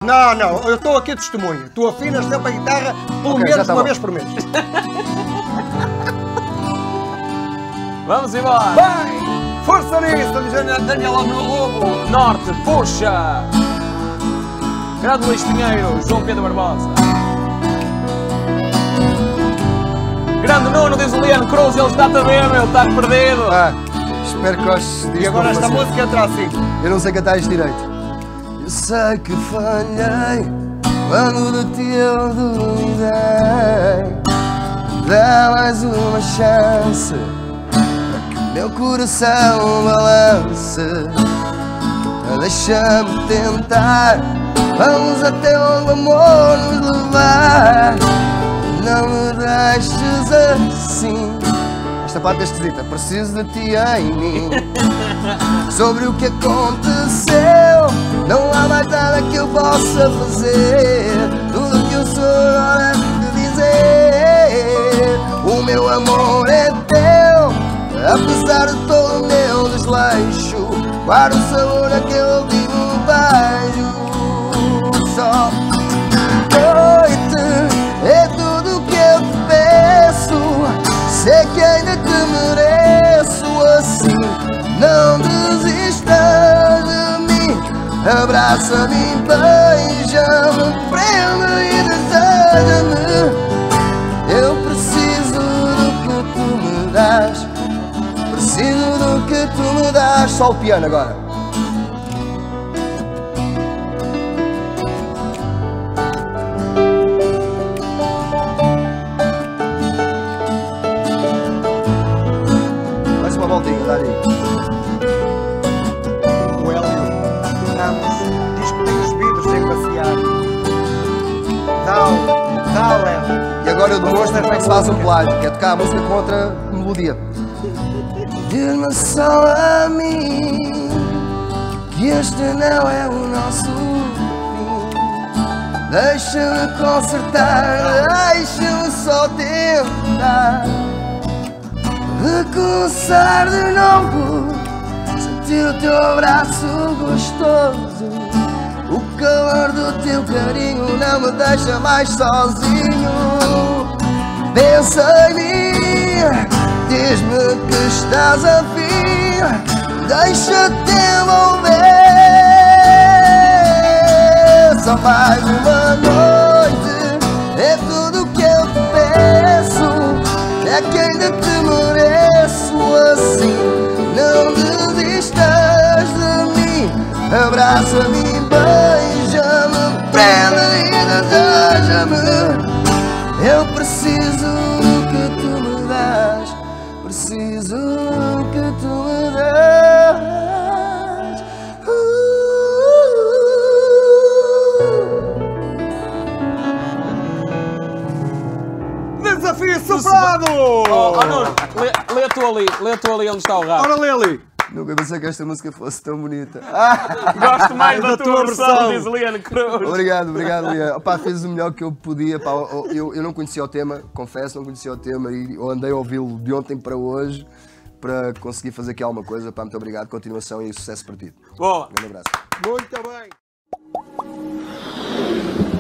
Não, não, eu estou aqui testemunha. Tu afinas sempre a guitarra pelo menos uma vez por mês. Vamos embora! Vai! Força nisso, Daniel Alves Lobo! Norte, puxa! Grande Luís Pinheiro, João Pedro Barbosa. Grande Nuno, diz o Liano Cruz, ele está a ver, meu, está perdido. Espero que gostes disto. E agora esta música entra assim. Eu não sei cantar isto direito. Eu sei que falhei quando de ti eu duvidei. Dá mais uma chance para que meu coração balance. Deixa-me tentar, vamos até onde o amor nos levar. Não me deixes assim. Esta parte é esquisita. Preciso de ti em mim. Sobre o que aconteceu, não há mais nada que eu possa fazer. Tudo que eu sou agora é te dizer. O meu amor é teu, apesar de todo o meu desleixo. Guardo o sabor naquele último beijo. Só noite é tudo o que eu te peço. Sei que ainda te mereço assim. Não desistas de mim. Abraça-me, beija-me, prende e deseja-me. Eu preciso do que tu me dás. Preciso do que tu me dás. Só o piano agora. Mais uma voltinha, dá aí. O Hélio Ramos diz que tem os vidros sem passear. Dá, Hélio. E agora eu demonstro como é que se faz um plágio, que é tocar a música com outra melodia. Diz-me só a mim que este não é o nosso fim. Deixa-me consertar, deixa-me só tentar recomeçar de novo. Sentir o teu abraço gostoso, o calor do teu carinho não me deixa mais sozinho. Pensa em mim, diz-me que estás a fim, deixa-te envolver. Só mais uma noite, é tudo o que eu te peço. É que ainda te mereço assim. Não desistas de mim. Abraça-me, beija-me, prende e deseja-me. Eu preciso que tu me dás. Preciso que tu me dás. Desafio superado! Oh, Nuno, lê tu ali onde está o rato. Ora, lê ali. Nunca pensei que esta música fosse tão bonita. Gosto mais da tua versão, versão. diz Liano Cruz. Obrigado, Lian. Opá, fez o melhor que eu podia. Pá, eu não conhecia o tema, confesso, não conhecia o tema e eu andei a ouvi-lo de ontem para hoje para conseguir fazer aqui alguma coisa. Pá, muito obrigado, continuação e sucesso para ti. Boa. Um grande abraço. Muito bem.